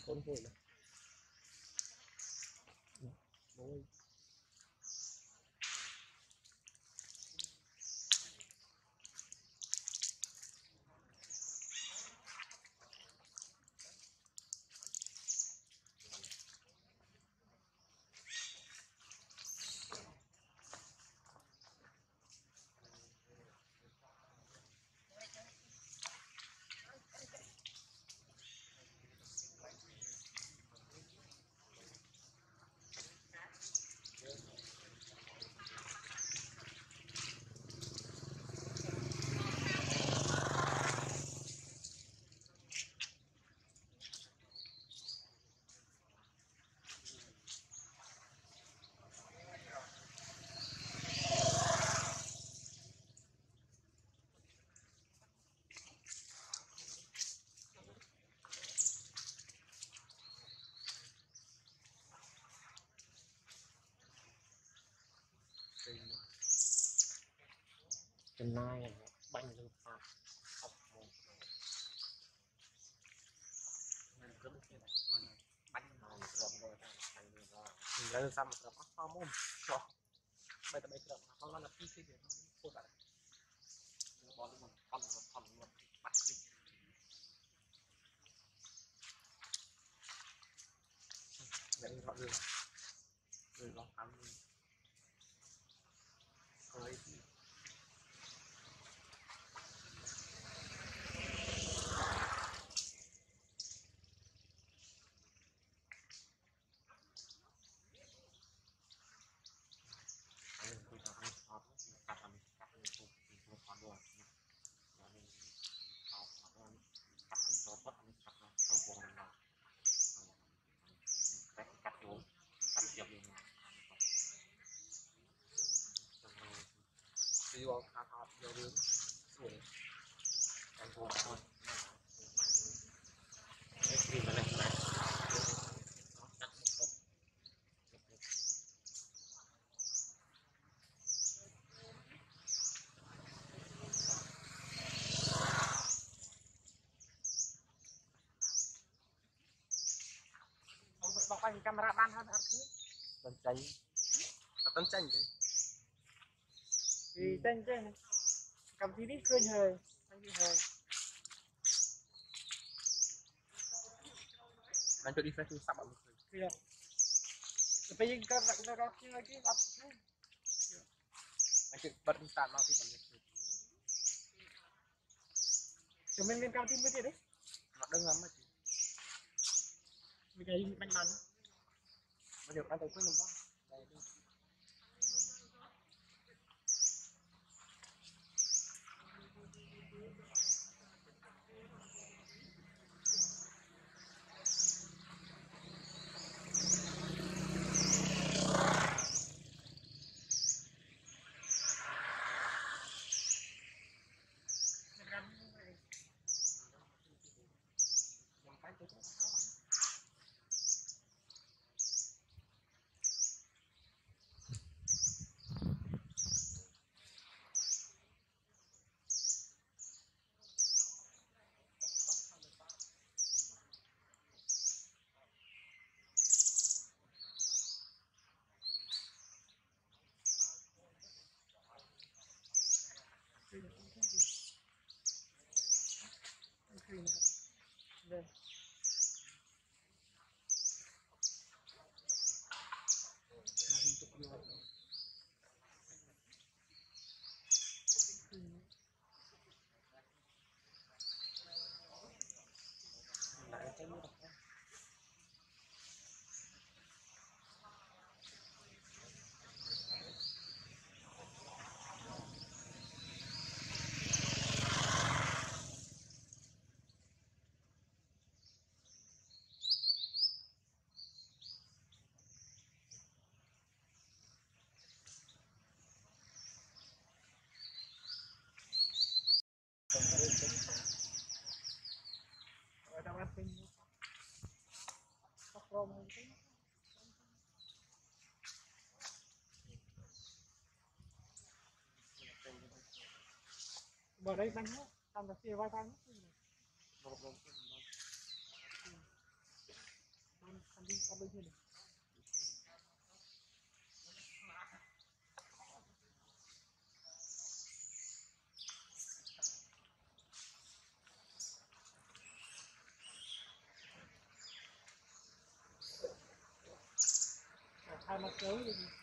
con vui này. Ôi. Trên này bánh lên pha học một mình cứ biết là bánh nó rộng rồi thành rồi mình lấy ra một cái pha mồm cho bây giờ rộng không là phi cái gì cô bạn bỏ luôn phần luôn bắt đi để họ đưa rồi nó ăn rồi đi vào hạt hạt vô đường xuống còn vô thôi đi mà này bọc quanh camera ban hơn hạt thứ tân chanh đấy vì tân chanh cầm tí đi khơi hơi anh cho đi phép sắp bạn được bây giờ các bạn ra cái bắt anh chụp bật tàn mau thì còn chúng mình lên cao tim mới đấy nó đơn lắm mà chị mình cái bánh bắn bây giờ ăn tới cuối năm đó đây đây lại cái nước vào đây bánh hết, làm cái gì vai bánh ăn đi thôi. Hai mặt tới